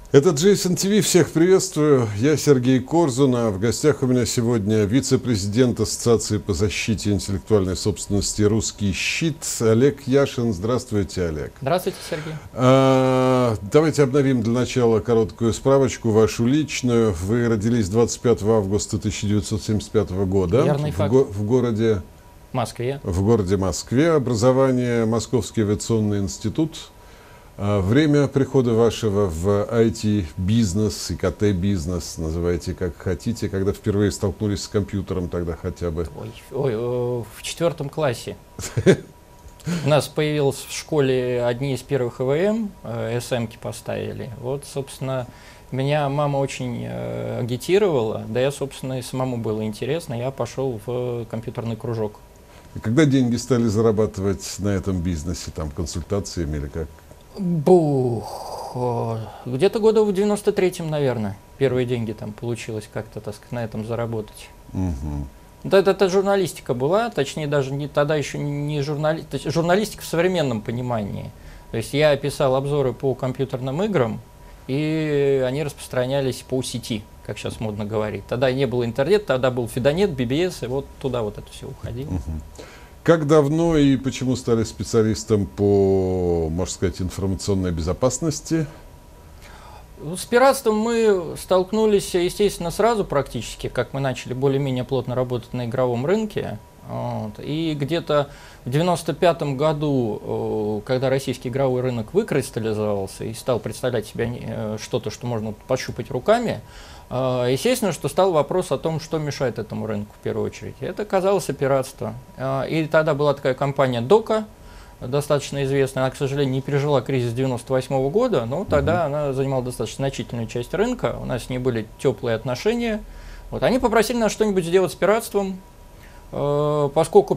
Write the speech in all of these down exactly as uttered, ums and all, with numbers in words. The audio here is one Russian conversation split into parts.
Это Джейсон ТВ, всех приветствую. Я Сергей Корзун, а в гостях у меня сегодня вице-президент Ассоциации по защите интеллектуальной собственности «Русский щит» Олег Яшин. Здравствуйте, Олег. Здравствуйте, Сергей. А, давайте обновим для начала короткую справочку вашу личную. Вы родились двадцать пятого августа тысяча девятьсот семьдесят пятого года Верный в, факт. го в городе Москве. В городе Москве. Образование Московский авиационный институт. Время прихода вашего в ай ти-бизнес, и ка тэ-бизнес, называйте как хотите, когда впервые столкнулись с компьютером тогда хотя бы? Ой, ой, в четвертом классе. У нас появилось в школе одни из первых э вэ эм, эс эм-ки поставили. Вот, собственно, меня мама очень агитировала, да я, собственно, и самому было интересно, я пошел в компьютерный кружок. И когда деньги стали зарабатывать на этом бизнесе, там, консультациями или как? Бух, где-то года в девяносто третьем, наверное, первые деньги там получилось как-то, так сказать, на этом заработать. Угу. Это, это журналистика была, точнее даже не, тогда еще не журнали, журналистика в современном понимании. То есть я писал обзоры по компьютерным играм, и они распространялись по сети, как сейчас модно говорить. Тогда не было интернета, тогда был Фидонет, би би эс, и вот туда вот это все уходило. Угу. Как давно и почему стали специалистом по, можно сказать, информационной безопасности? С пиратством мы столкнулись, естественно, сразу практически, как мы начали более-менее плотно работать на игровом рынке. Вот. И где-то в девяносто пятом году, когда российский игровой рынок выкристаллизовался и стал представлять себя что-то, что можно пощупать руками, естественно, что стал вопрос о том, что мешает этому рынку в первую очередь. Это оказалось пиратство. И тогда была такая компания Дока, достаточно известная. Она, к сожалению, не пережила кризис девяносто восьмого года, но тогда uh-huh. она занимала достаточно значительную часть рынка. У нас с ней были теплые отношения. Вот. Они попросили нас что-нибудь сделать с пиратством. Поскольку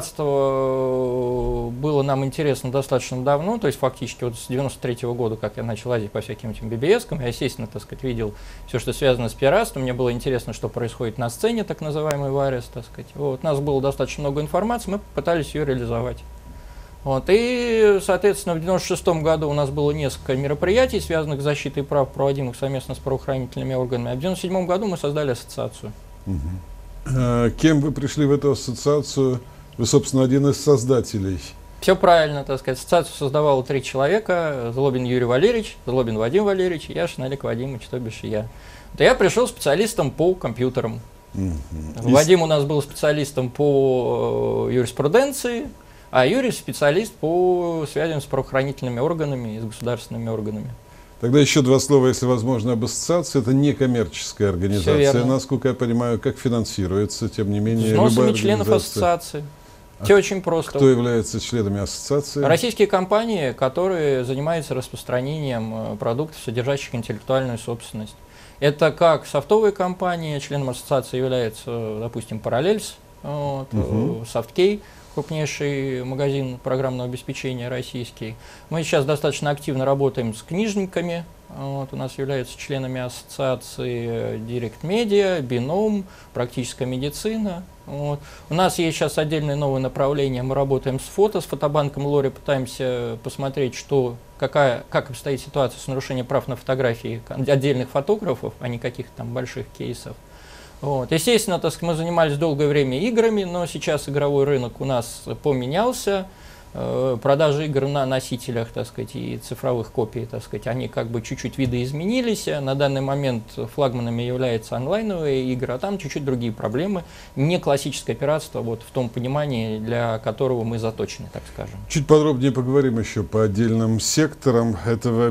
пиратство было нам интересно достаточно давно, то есть фактически вот с девяносто третьего года, как я начал лазить по всяким этим би би эскам, я, естественно, так сказать, видел все, что связано с пиратством. Мне было интересно, что происходит на сцене, так называемый Варис, так сказать. Вот. У нас было достаточно много информации, мы попытались ее реализовать. Вот. И, соответственно, в девяносто шестом году у нас было несколько мероприятий, связанных с защитой прав, проводимых совместно с правоохранительными органами. А в девяносто седьмом году мы создали ассоциацию. Угу. Кем вы пришли в эту ассоциацию? Вы, собственно, один из создателей. Все правильно, так сказать. Ассоциацию создавало три человека. Злобин Юрий Валерьевич, Злобин Вадим Валерьевич, Яшин Олег Вадимович, то бишь я. То я пришел специалистом по компьютерам. Угу. Вадим у нас был специалистом по юриспруденции, а Юрий специалист по связям с правоохранительными органами и с государственными органами. Тогда еще два слова, если возможно, об ассоциации. Это некоммерческая организация, насколько я понимаю, как финансируется, тем не менее. Взносами членов ассоциации. А Все очень просто. Кто является членами ассоциации? Российские компании, которые занимаются распространением продуктов, содержащих интеллектуальную собственность. Это как софтовые компании, членом ассоциации является, допустим, Parallels, вот, угу. Softkey, крупнейший магазин программного обеспечения российский. Мы сейчас достаточно активно работаем с книжниками. Вот, у нас являются членами ассоциации Direct Media, Binom, практическая медицина. Вот. У нас есть сейчас отдельное новое направление. Мы работаем с фото, с фотобанком Лори, пытаемся посмотреть, что, какая, как обстоит ситуация с нарушением прав на фотографии отдельных фотографов, а не каких-то там больших кейсов. Вот. Естественно, так сказать, мы занимались долгое время играми, но сейчас игровой рынок у нас поменялся. Продажи игр на носителях, так сказать, и цифровых копий, так сказать, они как бы чуть-чуть видоизменились. На данный момент флагманами являются онлайновые игры, а там чуть-чуть другие проблемы. Не классическое пиратство, вот в том понимании, для которого мы заточены, так скажем. Чуть подробнее поговорим еще по отдельным секторам этого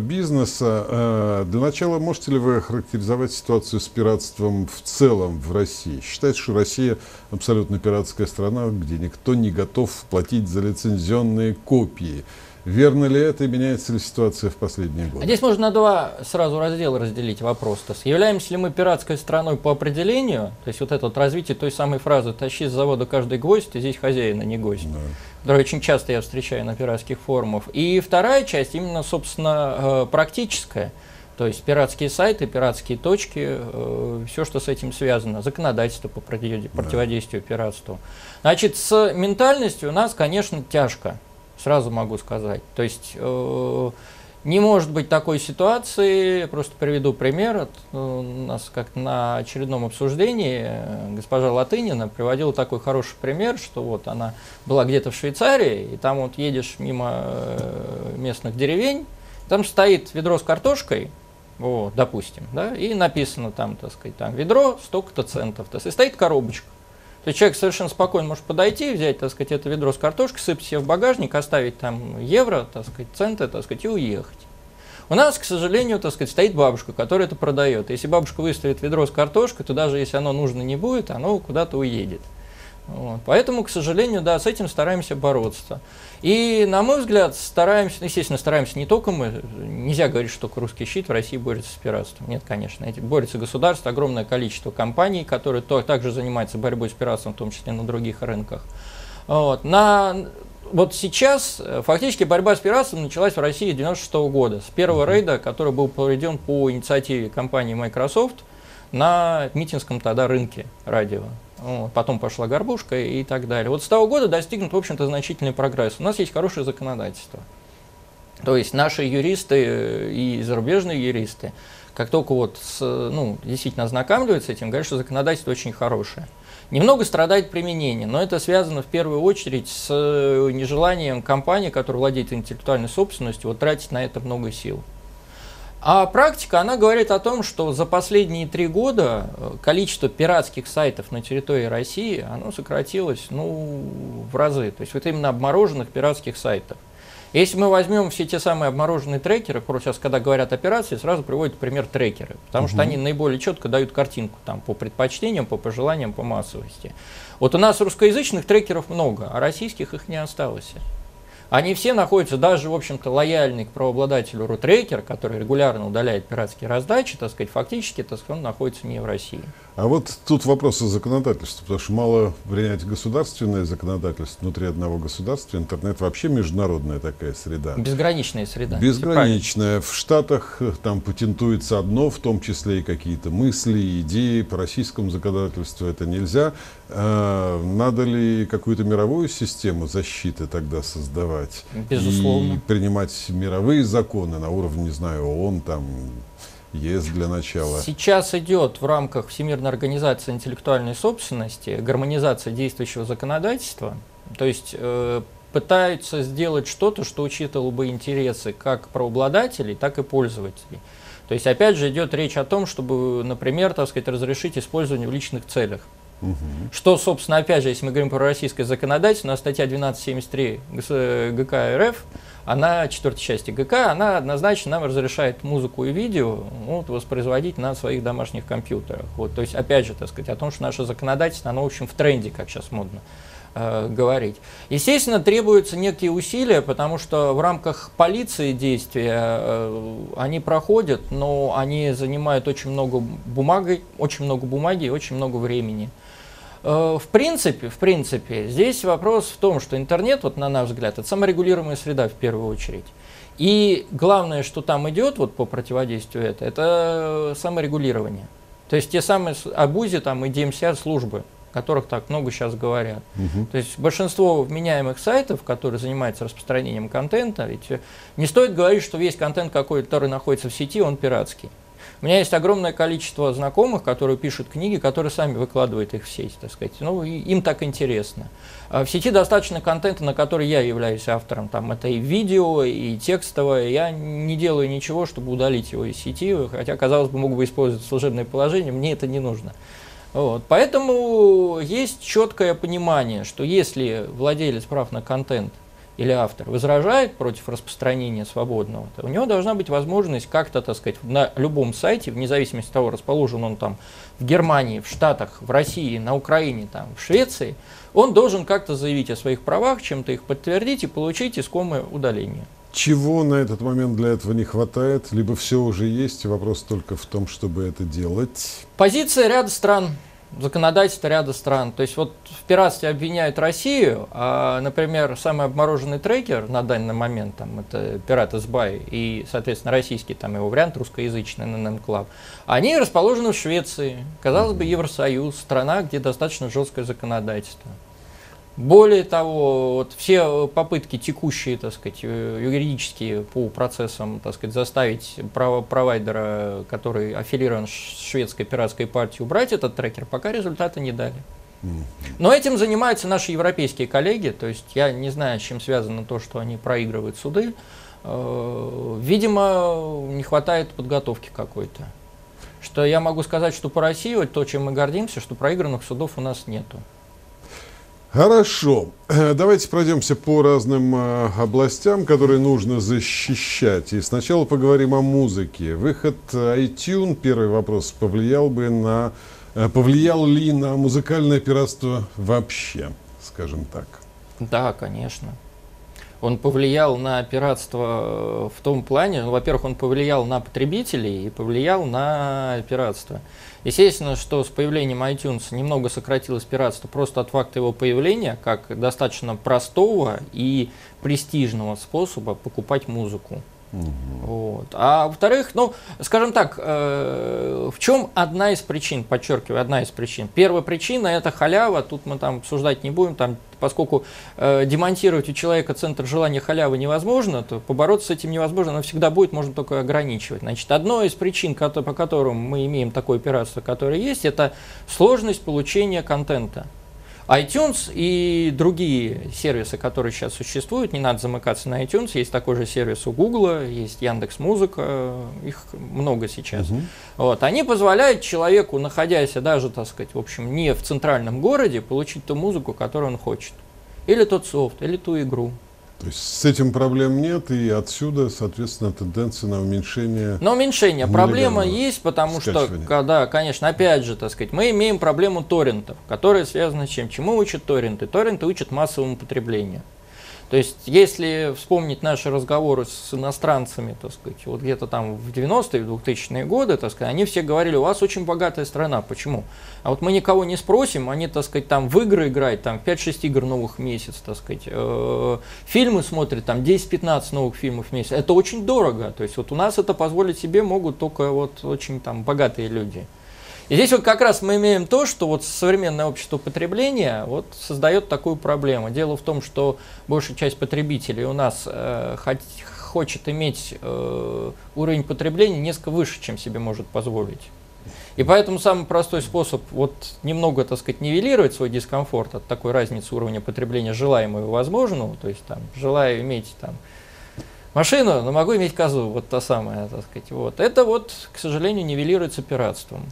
бизнеса. Для начала, можете ли вы охарактеризовать ситуацию с пиратством в целом в России? Считается, что Россия абсолютно пиратская страна, где никто не готов платить за лицензионные копии. Верно ли это и меняется ли ситуация в последние годы? А здесь можно на два сразу раздела разделить вопрос. То есть, являемся ли мы пиратской страной по определению? То есть вот это вот развитие той самой фразы «тащи с завода каждый гвоздь, ты здесь хозяин, а не гость». Да. Которую очень часто я встречаю на пиратских форумах. И вторая часть именно, собственно, практическая. То есть пиратские сайты, пиратские точки, э, все, что с этим связано, законодательство по противодействию да. пиратству. Значит, с ментальностью у нас, конечно, тяжко, сразу могу сказать. То есть э, Не может быть такой ситуации, я просто приведу пример. У нас как на очередном обсуждении госпожа Латынина приводила такой хороший пример, что вот она была где-то в Швейцарии, и там вот едешь мимо местных деревень, там стоит ведро с картошкой, вот, допустим, да, и написано там, так сказать, там ведро столько-то центов, то есть, и стоит коробочка. То есть человек совершенно спокойно может подойти, взять, так сказать, это ведро с картошкой, сыпать себе в багажник, оставить там евро, так сказать, центы, так сказать, и уехать. У нас, к сожалению, так сказать, стоит бабушка, которая это продает. Если бабушка выставит ведро с картошкой, то даже если оно нужно не будет, оно куда-то уедет. Вот. Поэтому, к сожалению, да, с этим стараемся бороться. И, на мой взгляд, стараемся, естественно, стараемся не только мы, нельзя говорить, что только русский щит в России борется с пиратством. Нет, конечно, этим борется государство, огромное количество компаний, которые то, также занимаются борьбой с пиратством, в том числе на других рынках. Вот. На, вот сейчас фактически борьба с пиратством началась в России с девяносто шестого года, с первого рейда, который был проведен по инициативе компании Microsoft на митинском тогда рынке радио. Вот, потом пошла горбушка и так далее. Вот с того года достигнут, в общем-то, значительный прогресс. У нас есть хорошее законодательство. То есть наши юристы и зарубежные юристы, как только вот с, ну, действительно ознакомливаются с этим, говорят, что законодательство очень хорошее. Немного страдает применение, но это связано в первую очередь с нежеланием компании, которая владеет интеллектуальной собственностью, вот, тратить на это много сил. А практика, она говорит о том, что за последние три года количество пиратских сайтов на территории России, оно сократилось, ну, в разы. То есть вот именно обмороженных пиратских сайтов. Если мы возьмем все те самые обмороженные трекеры, сейчас, когда говорят операции, сразу приводят пример трекеры, потому угу. что они наиболее четко дают картинку там, по предпочтениям, по пожеланиям, по массовости. Вот у нас русскоязычных трекеров много, а российских их не осталось. Они все находятся, даже, в общем-то, лояльный к правообладателю рутрекер, который регулярно удаляет пиратские раздачи, так сказать, фактически, так сказать, он находится не в России. А вот тут вопрос о законодательстве, потому что мало принять государственное законодательство внутри одного государства. Интернет вообще международная такая среда. Безграничная среда. Безграничная. В Штатах там патентуется одно, в том числе и какие-то мысли, идеи. По российскому законодательству это нельзя. А, надо ли какую-то мировую систему защиты тогда создавать? Безусловно. И принимать мировые законы на уровне, не знаю, ООН, там, ЕС для начала? Сейчас идет в рамках Всемирной организации интеллектуальной собственности гармонизация действующего законодательства. То есть э, пытаются сделать что-то, что учитывало бы интересы как правообладателей, так и пользователей. То есть опять же идет речь о том, чтобы, например, так сказать, разрешить использование в личных целях. Угу. Что, собственно, опять же, если мы говорим про российское законодательство, у нас статья двенадцать семьдесят три ГК РФ, она, четвертой части ГК, она однозначно нам разрешает музыку и видео вот, воспроизводить на своих домашних компьютерах. Вот, то есть, опять же, так сказать, о том, что наше законодательство, оно, в общем, в тренде, как сейчас модно э, говорить. Естественно, требуются некие усилия, потому что в рамках полиции действия э, они проходят, но они занимают очень много бумаги, очень много бумаги и очень много времени. В принципе, в принципе, здесь вопрос в том, что интернет, вот на наш взгляд, это саморегулируемая среда в первую очередь. И главное, что там идет вот, по противодействию это, это саморегулирование. То есть те самые АБУЗи там, и ди эм си ар-службы, о которых так много сейчас говорят. Угу. То есть большинство вменяемых сайтов, которые занимаются распространением контента, ведь не стоит говорить, что весь контент, который находится в сети, он пиратский. У меня есть огромное количество знакомых, которые пишут книги, которые сами выкладывают их в сеть, так сказать. Ну, им так интересно. В сети достаточно контента, на который я являюсь автором. Там это и видео, и текстовое. Я не делаю ничего, чтобы удалить его из сети, хотя, казалось бы, мог бы использовать служебное положение, мне это не нужно. Вот. Поэтому есть четкое понимание, что если владелец прав на контент или автор возражает против распространения свободного, то у него должна быть возможность как-то, так сказать, на любом сайте, вне зависимости от того, расположен он там в Германии, в Штатах, в России, на Украине, там, в Швеции, он должен как-то заявить о своих правах, чем-то их подтвердить и получить искомое удаление. Чего на этот момент для этого не хватает? Либо все уже есть, и вопрос только в том, чтобы это делать? Позиция ряда стран. Законодательство ряда стран. То есть вот в пиратстве обвиняют Россию, а, например, самый обмороженный трекер на данный момент, там, это Пират эс бай и, соответственно, российский там его вариант, русскоязычный эн эн эн Club, они расположены в Швеции. Казалось бы, Евросоюз, страна, где достаточно жесткое законодательство. Более того, вот все попытки текущие, так сказать, юридические по процессам, так сказать, заставить право провайдера, который аффилирован с шведской пиратской партией, убрать этот трекер, пока результата не дали. Но этим занимаются наши европейские коллеги, то есть я не знаю, с чем связано то, что они проигрывают суды. Видимо, не хватает подготовки какой-то. Что я могу сказать, что по России, вот то, чем мы гордимся, что проигранных судов у нас нету. Хорошо. Давайте пройдемся по разным э, областям, которые нужно защищать. И сначала поговорим о музыке. Выход iTunes, первый вопрос, повлиял бы на, э, повлиял ли на музыкальное пиратство вообще, скажем так? Да, конечно. Он повлиял на пиратство в том плане, ну, во-первых, он повлиял на потребителей и повлиял на пиратство. Естественно, что с появлением iTunes немного сократилось пиратство просто от факта его появления, как достаточно простого и престижного способа покупать музыку. Угу. Вот. А во-вторых, ну, скажем так, э, в чем одна из причин, подчеркиваю, одна из причин. Первая причина – это халява, тут мы там обсуждать не будем, там, поскольку э, демонтировать у человека центр желания халявы невозможно, то побороться с этим невозможно, оно всегда будет, можно только ограничивать. Значит, одной из причин, по которым мы имеем такое пиратство, которое есть, это сложность получения контента. iTunes и другие сервисы, которые сейчас существуют, не надо замыкаться на iTunes, есть такой же сервис у Google, есть Яндекс.Музыка, их много сейчас. Uh-huh. Вот, они позволяют человеку, находясь даже, так сказать, в общем, не в центральном городе, получить ту музыку, которую он хочет. Или тот софт, или ту игру. То есть с этим проблем нет, и отсюда, соответственно, тенденция на уменьшение. На уменьшение. Проблема есть, потому скачивания. что, когда, конечно, опять же, так сказать, мы имеем проблему торрентов, которые связаны с чем? Чему учат торренты? Торренты учат массовому потреблению. То есть, если вспомнить наши разговоры с иностранцами, так сказать, вот где-то там в девяностые, в двухтысячные годы, так сказать, они все говорили, у вас очень богатая страна. Почему? А вот мы никого не спросим, они, так сказать, там в игры играют, там пять-шесть игр новых в месяц, так сказать, э, фильмы смотрят, там десять-пятнадцать новых фильмов в месяц. Это очень дорого. То есть, вот у нас это позволить себе могут только вот очень там богатые люди. И здесь вот как раз мы имеем то, что вот современное общество потребления вот создает такую проблему. Дело в том, что большая часть потребителей у нас э, хоть, хочет иметь э, уровень потребления несколько выше, чем себе может позволить. И поэтому самый простой способ вот немного, так сказать, нивелировать свой дискомфорт от такой разницы уровня потребления желаемого и возможного, то есть там желаю иметь там машину, но могу иметь козу, вот та самая, так сказать, вот. Это вот, к сожалению, нивелируется пиратством.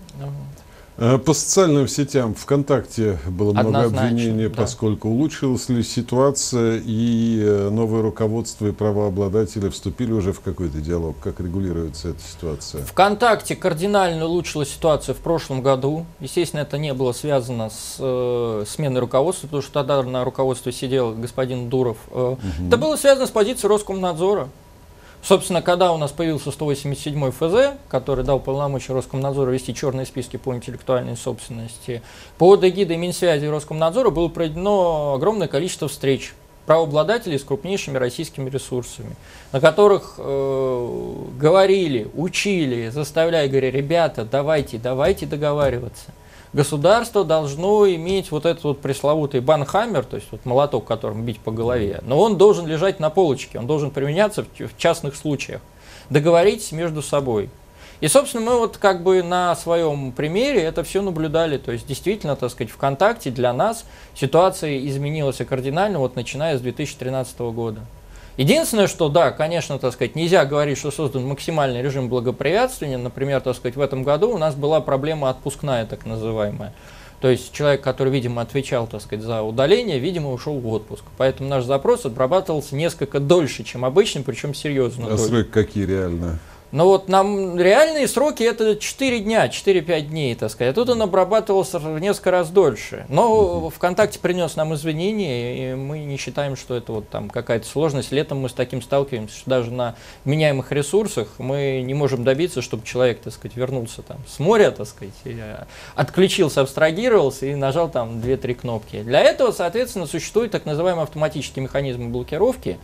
По социальным сетям ВКонтакте было много Однозначно, обвинений, да. поскольку улучшилась ли ситуация, и новое руководство и правообладатели вступили уже в какой-то диалог. Как регулируется эта ситуация? ВКонтакте кардинально улучшилась ситуация в прошлом году. Естественно, это не было связано с э, сменой руководства, потому что тогда на руководстве сидел господин Дуров. Э, угу. Это было связано с позицией Роскомнадзора. Собственно, когда у нас появился сто восемьдесят седьмой эф зэ, который дал полномочия Роскомнадзору вести черные списки по интеллектуальной собственности, под эгидой Минсвязи и Роскомнадзора было проведено огромное количество встреч правообладателей с крупнейшими российскими ресурсами, на которых э, говорили, учили, заставляя, говоря, ребята, давайте, давайте договариваться. Государство должно иметь вот этот вот пресловутый банхаммер, то есть вот молоток, которым бить по голове, но он должен лежать на полочке, он должен применяться в частных случаях. Договоритесь между собой. И, собственно, мы вот как бы на своем примере это все наблюдали. То есть, действительно, так сказать, ВКонтакте для нас ситуация изменилась кардинально, вот начиная с две тысячи тринадцатого года. Единственное, что, да, конечно, так сказать, нельзя говорить, что создан максимальный режим благоприятствования. Например, так сказать, в этом году у нас была проблема отпускная, так называемая. То есть человек, который, видимо, отвечал, так сказать, за удаление, видимо, ушел в отпуск. Поэтому наш запрос обрабатывался несколько дольше, чем обычно, причем серьезно. А сроки какие реально? Ну вот нам реальные сроки это четыре дня, четыре-пять дней, так сказать. А тут он обрабатывался в несколько раз дольше. Но угу. ВКонтакте принес нам извинения, и мы не считаем, что это вот там какая-то сложность. Летом мы с таким сталкиваемся, что даже на меняемых ресурсах мы не можем добиться, чтобы человек, так сказать, вернулся там с моря, так сказать, отключился, абстрагировался и нажал там две-три кнопки. Для этого, соответственно, существует так называемый автоматический механизм блокировки.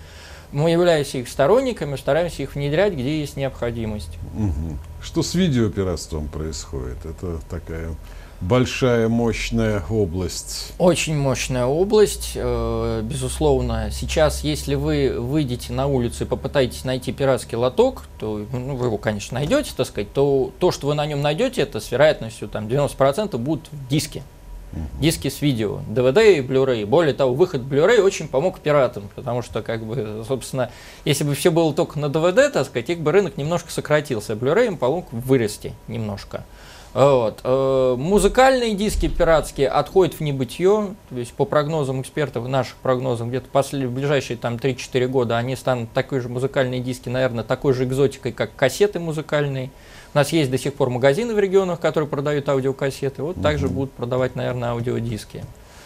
Мы являемся их сторонниками, стараемся их внедрять, где есть необходимость. Угу. Что с видеопиратством происходит? Это такая большая, мощная область. Очень мощная область, э, безусловно. Сейчас, если вы выйдете на улицу и попытаетесь найти пиратский лоток, то ну, вы его, конечно, найдете, так сказать, то то, что вы на нем найдете, это с вероятностью там, девяносто процентов будут диски. Uh-huh. Диски с видео, ди ви ди и Blu-ray. Более того, выход Blu-ray очень помог пиратам, потому что, как бы, собственно, если бы все было только на ди ви ди, так сказать, их бы рынок немножко сократился, а Blu-ray им помог вырасти немножко. Вот. Музыкальные диски пиратские отходят в небытие, то есть по прогнозам экспертов, наших прогнозам, где-то в ближайшие там три-четыре года они станут такой же музыкальные диски, наверное, такой же экзотикой, как кассеты музыкальные. У нас есть до сих пор магазины в регионах, которые продают аудиокассеты, вот также будут продавать, наверное, аудиодиски.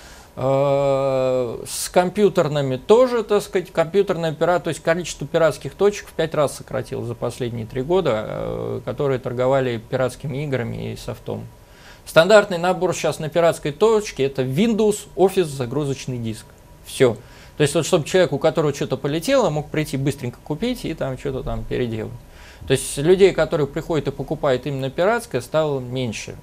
С компьютерными тоже, так сказать, компьютерная пират, то есть количество пиратских точек в пять раз сократилось за последние три года, которые торговали пиратскими играми и софтом. Стандартный набор сейчас на пиратской точке — это Windows, Office, загрузочный диск. Все. То есть, вот, чтобы человек, у которого что-то полетело, мог прийти быстренько купить и там что-то там переделать. То есть людей, которые приходят и покупают именно пиратское, стало меньше.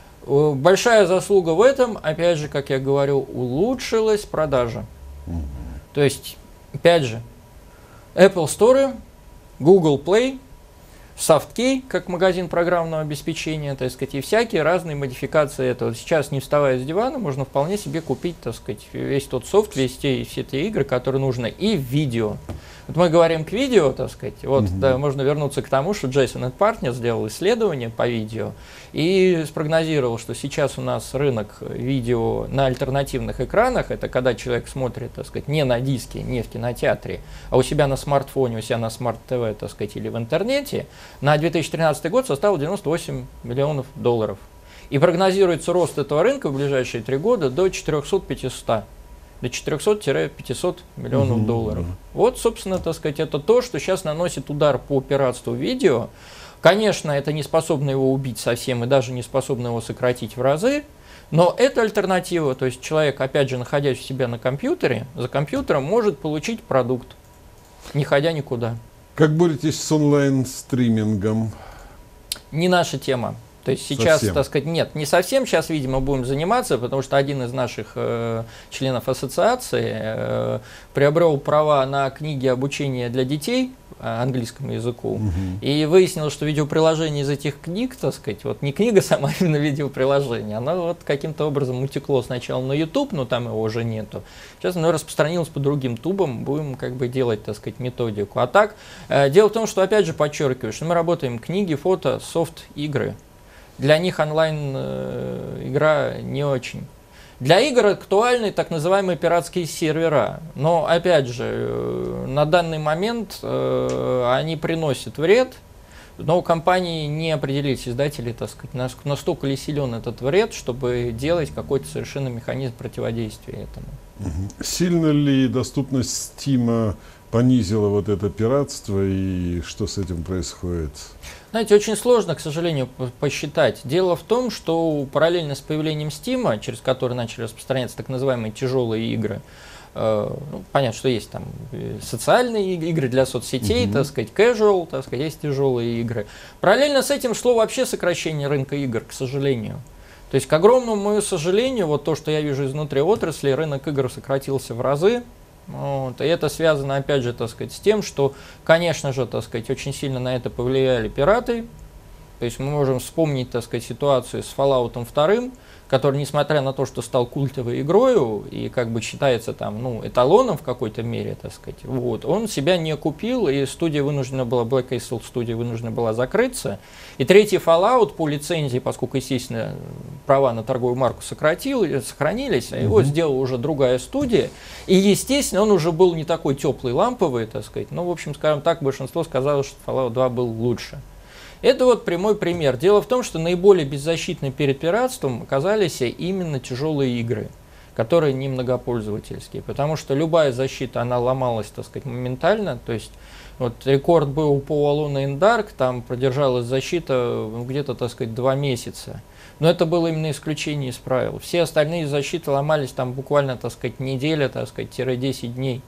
Большая заслуга в этом, опять же, как я говорю, улучшилась продажа. Mm-hmm. То есть, опять же, Apple Store, Google Play, SoftKey, как магазин программного обеспечения, так сказать, и всякие разные модификации этого. Сейчас, не вставая с дивана, можно вполне себе купить, так сказать, весь тот софт, весь те, все те игры, которые нужны, и видео. Вот мы говорим к видео, так сказать, вот, mm-hmm. да, можно вернуться к тому, что Джейсон энд Партнер сделал исследование по видео и спрогнозировал, что сейчас у нас рынок видео на альтернативных экранах, это когда человек смотрит, так сказать, не на диске, не в кинотеатре, а у себя на смартфоне, у себя на смарт-ТВ, так сказать, или в интернете, на две тысячи тринадцатый год составил девяносто восемь миллионов долларов. И прогнозируется рост этого рынка в ближайшие три года до четырёхсот-пятисот. До четырёхсот-пятисот миллионов mm-hmm. долларов. Вот, собственно, так сказать, это то, что сейчас наносит удар по пиратству видео. Конечно, это не способно его убить совсем и даже не способно его сократить в разы, но это альтернатива. То есть человек, опять же, находясь у себя на компьютере, за компьютером может получить продукт, не ходя никуда. Как боретесь с онлайн-стримингом? Не наша тема. То есть сейчас, совсем. так сказать, нет, не совсем сейчас, видимо, будем заниматься, потому что один из наших э, членов ассоциации э, приобрел права на книги обучения для детей английскому языку, угу. и выяснилось, что видеоприложение из этих книг, так сказать, вот не книга сама, а именно видеоприложение, оно вот каким-то образом утекло сначала на YouTube, но там его уже нету. Сейчас оно распространилось по другим тубам, будем как бы делать, так сказать, методику. А так, э, дело в том, что, опять же, подчеркиваю, что мы работаем книги, фото, софт, игры. Для них онлайн-игра не очень. Для игр актуальны так называемые пиратские сервера. Но, опять же, на данный момент э, они приносят вред, но компании не определились, издатели, так сказать, настолько ли силен этот вред, чтобы делать какой-то совершенно механизм противодействия этому. Сильно ли доступность Steam понизила вот это пиратство и что с этим происходит? Знаете, очень сложно, к сожалению, посчитать. Дело в том, что параллельно с появлением Steam, через который начали распространяться так называемые тяжелые игры, э, ну, понятно, что есть там социальные игры для соцсетей, mm-hmm. так сказать, casual, так сказать, есть тяжелые игры. Параллельно с этим шло вообще сокращение рынка игр, к сожалению. То есть, к огромному моему сожалению, вот то, что я вижу изнутри отрасли, рынок игр сократился в разы. Вот, и это связано, опять же, так сказать, с тем, что, конечно же, так сказать, очень сильно на это повлияли пираты. То есть мы можем вспомнить, так сказать, ситуацию с Fallout два, который, несмотря на то, что стал культовой игрой и как бы считается там, ну, эталоном в какой-то мере, так сказать, вот, он себя не купил, и студия вынуждена была, Black Isle студия вынуждена была закрыться. И третий Fallout по лицензии, поскольку, естественно, права на торговую марку сократил, сохранились, mm-hmm. его сделала уже другая студия, и, естественно, он уже был не такой теплый, ламповый, так сказать, но, в общем, скажем так, большинство сказало, что Fallout два был лучше. Это вот прямой пример. Дело в том, что наиболее беззащитны перед пиратством оказались именно тяжелые игры, которые не многопользовательские, потому что любая защита, она ломалась, так сказать, моментально. То есть вот рекорд был по Alone in Dark, там продержалась защита где-то, так сказать, два месяца. Но это было именно исключение из правил. Все остальные защиты ломались там буквально, так сказать, неделя, так сказать, десять дней.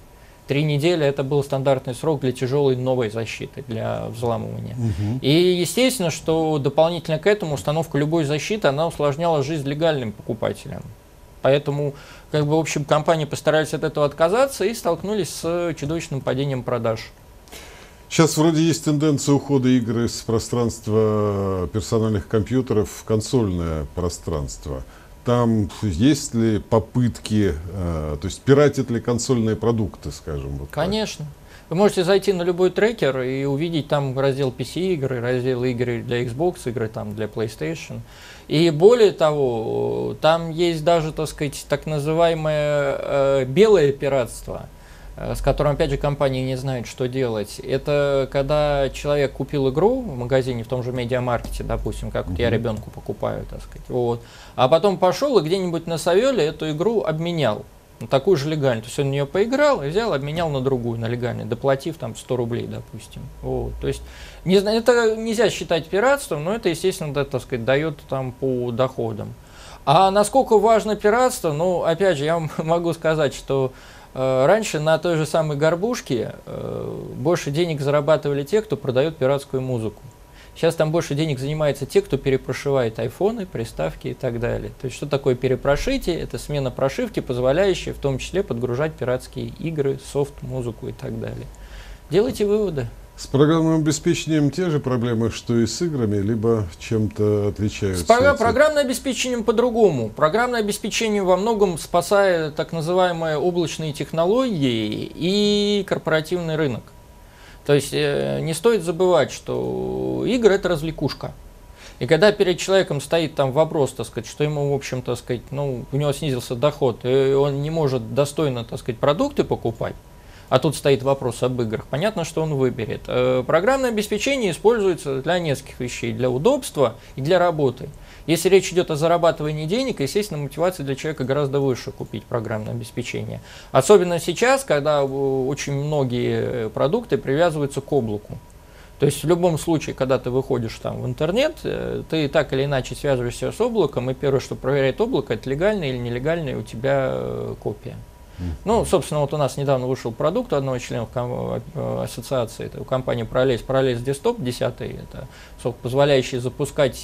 Три недели это был стандартный срок для тяжелой новой защиты, для взламывания. Угу. И естественно, что дополнительно к этому установка любой защиты, она усложняла жизнь легальным покупателям. Поэтому, как бы, в общем, компании постарались от этого отказаться и столкнулись с чудовищным падением продаж. Сейчас вроде есть тенденция ухода игр из пространства персональных компьютеров в консольное пространство. Там есть ли попытки, э, то есть пиратят ли консольные продукты, скажем? Вот Конечно. Так. Вы можете зайти на любой трекер и увидеть там раздел пи си-игры, раздел игры для Xbox, игры там для PlayStation. И более того, там есть даже, так сказать, так называемое э, белое пиратство, э, с которым, опять же, компании не знают, что делать. Это когда человек купил игру в магазине, в том же медиамаркете, допустим, как вот я ребенку покупаю, так сказать, вот, а потом пошел и где-нибудь на Савеле эту игру обменял. Такую же легальную. То есть он в нее поиграл и взял, обменял на другую, на легальную, доплатив там сто рублей, допустим. Вот. То есть не, это нельзя считать пиратством, но это, естественно, да, так сказать, дает там по доходам. А насколько важно пиратство, ну, опять же, я вам могу сказать, что э, раньше на той же самой горбушке э, больше денег зарабатывали те, кто продает пиратскую музыку. Сейчас там больше денег занимаются те, кто перепрошивает айфоны, приставки и так далее. То есть, что такое перепрошитие? Это смена прошивки, позволяющая в том числе подгружать пиратские игры, софт, музыку и так далее. Делайте выводы. С программным обеспечением те же проблемы, что и с играми, либо чем-то отличаются? С программ, программным обеспечением по-другому. Программное обеспечение во многом спасает так называемые облачные технологии и корпоративный рынок. То есть э, не стоит забывать, что игры – это развлекушка. И когда перед человеком стоит там вопрос, так сказать, что ему, в общем, так сказать, ну, у него снизился доход, и он не может достойно, так сказать, продукты покупать, а тут стоит вопрос об играх, понятно, что он выберет. Э, программное обеспечение используется для нескольких вещей, для удобства и для работы. Если речь идет о зарабатывании денег, естественно, мотивация для человека гораздо выше купить программное обеспечение. Особенно сейчас, когда очень многие продукты привязываются к облаку. То есть в любом случае, когда ты выходишь там в интернет, ты так или иначе связываешься с облаком, и первое, что проверяет облако, это легальная или нелегальная у тебя копия. Ну, собственно, вот у нас недавно вышел продукт одного из членов ассоциации, это у компании Parallels, Parallels Desktop десять, это софт, позволяющий запускать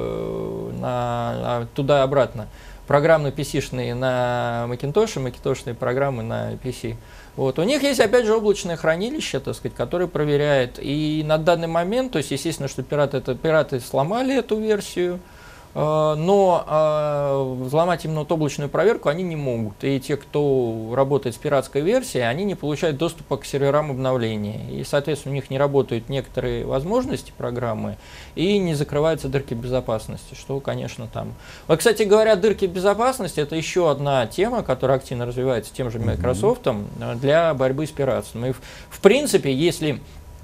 э, на, на, туда и обратно программы пи си-шные на Macintosh, Macintosh-шные программы на пи си. Вот. У них есть, опять же, облачное хранилище, так сказать, которое проверяет. И на данный момент, то есть, естественно, что пираты, это, пираты сломали эту версию, но взломать именно вот облачную проверку они не могут. И те, кто работает с пиратской версией, они не получают доступа к серверам обновления. И, соответственно, у них не работают некоторые возможности программы и не закрываются дырки безопасности, что, конечно, там... Вот, кстати говоря, дырки безопасности – это еще одна тема, которая активно развивается тем же Microsoft для борьбы с пиратством. И, в, в принципе, если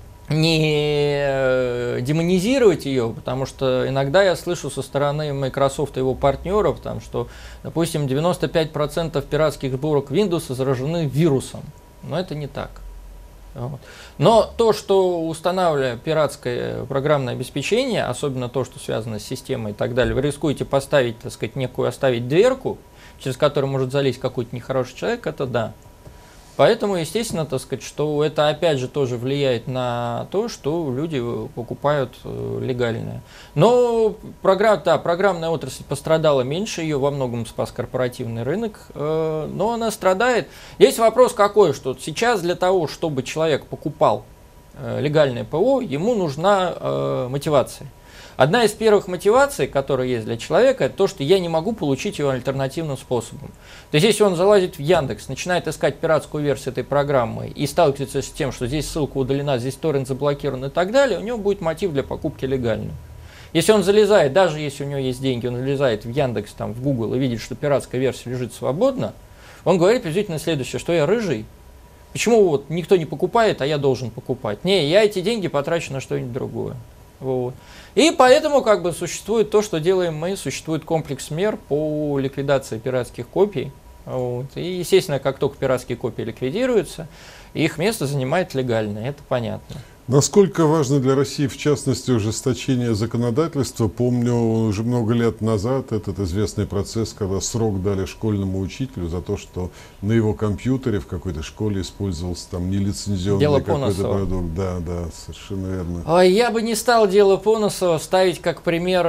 не демонизировать ее, потому что иногда я слышу со стороны Microsoft и его партнеров, там, что, допустим, девяносто пять процентов пиратских сборок Windows заражены вирусом. Но это не так. Вот. Но то, что устанавливая пиратское программное обеспечение, особенно то, что связано с системой и так далее, вы рискуете поставить, так сказать, некую, оставить дверку, через которую может залезть какой-то нехороший человек, это да. Поэтому, естественно, так сказать, что это опять же тоже влияет на то, что люди покупают легальное. Но программ, да, программная отрасль пострадала меньше, ее во многом спас корпоративный рынок, э, но она страдает. Есть вопрос какой, что сейчас для того, чтобы человек покупал э, легальное ПО, ему нужна э, мотивация. Одна из первых мотиваций, которая есть для человека, это то, что я не могу получить его альтернативным способом. То есть, если он залазит в Яндекс, начинает искать пиратскую версию этой программы и сталкивается с тем, что здесь ссылка удалена, здесь торрент заблокирован и так далее, у него будет мотив для покупки легальной. Если он залезает, даже если у него есть деньги, он залезает в Яндекс, там, в Google и видит, что пиратская версия лежит свободно, он говорит приблизительно следующее, что я рыжий. Почему вот никто не покупает, а я должен покупать? Не, я эти деньги потрачу на что-нибудь другое. Вот. И поэтому как бы существует то, что делаем мы, существует комплекс мер по ликвидации пиратских копий. Вот. И, естественно, как только пиратские копии ликвидируются, их место занимает легальное, это понятно. Насколько важно для России, в частности, ужесточение законодательства? Помню, уже много лет назад этот известный процесс, когда срок дали школьному учителю за то, что на его компьютере в какой-то школе использовался там нелицензионный какой-то продукт. Да, да, совершенно верно. Я бы не стал дело Поносова ставить как пример,